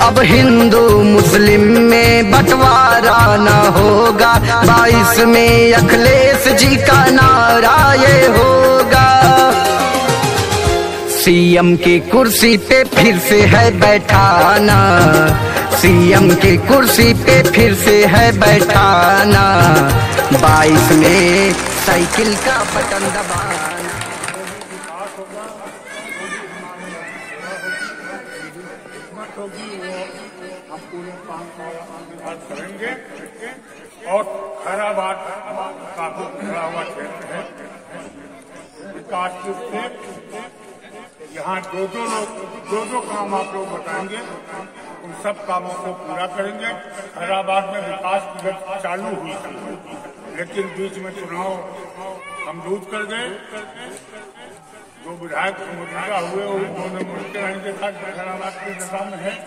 अब हिंदू मुस्लिम में बंटवारा न होगा, 22 में अखिलेश जी का नारा ये होगा। सीएम की कुर्सी पे फिर से है बैठाना, सीएम की कुर्सी पे फिर से है बैठाना, 22 में साइकिल का बटन दबाना। हम पूरे 5 साल करेंगे और खैराबाद काफी खुला हुआ क्षेत्र है। विकास के यहाँ जो काम आप लोग बताएंगे उन सब कामों को पूरा करेंगे। खैराबाद में विकास की गति चालू हुई थी, लेकिन बीच में चुनाव हम लूज कर गए। जो विधायक मौजूदा हुए उन्होंने मुझसे नहीं देखा खैराबाद की दशा में है।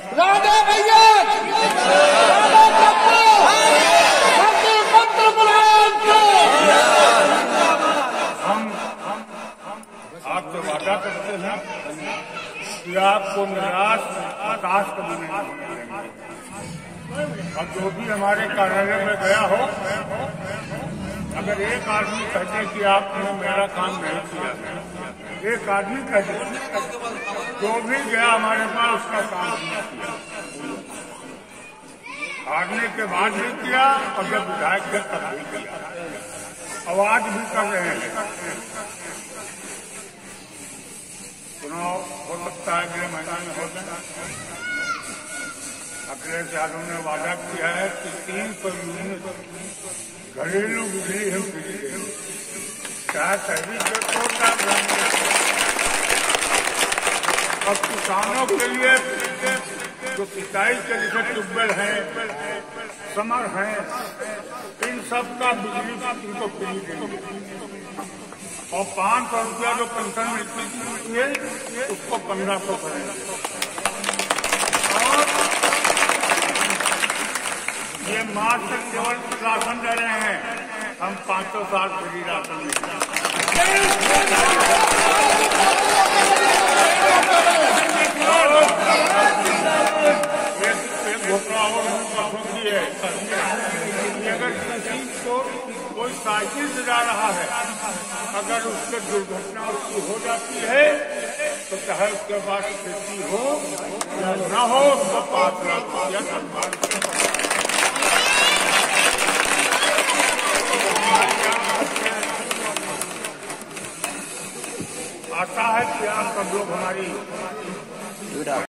हम आपसे वादा करते हैं कि आपको निराश हताश कभी नहीं होने देंगे। अब जो भी हमारे कार्यालय में गया हो, अगर एक आदमी कहते कि आपने मेरा काम नहीं किया, एक आदमी कहते जो भी गया हमारे पास उसका काम नहीं किया, हारने के बाद भी किया और जब विधायक थे तब भी किया, आवाज भी कर रहे हैं। चुनाव हो सकता है अगले महीने में हो जाए। अखिलेश यादव ने वादा किया है कि 300 यूनिट घरेलू बिजली हम फ्री देंगे, चाहे शहरी क्षेत्रों का। और किसानों के लिए जो सिंचाई के लिए ट्यूबवेल हैं, समर हैं, इन सब का बिजली इनको फ्री देंगे। और 500 रुपया जो पेंशन मिलती है उसको 1500 करेंगे। और ये मार्च तक केवल राशन दे रहे हैं, हम 500 साल फ्री राशन देंगे। एक घोषणा और होती है कि अगर किसी को कोई साइकिल से जा रहा है, अगर उससे दुर्घटना उसकी हो जाती है तो चाहे उसके पास खेती हो या न हो, उसको 5 लाख रुपया सम्मान आता है कि आप सब लोग हमारी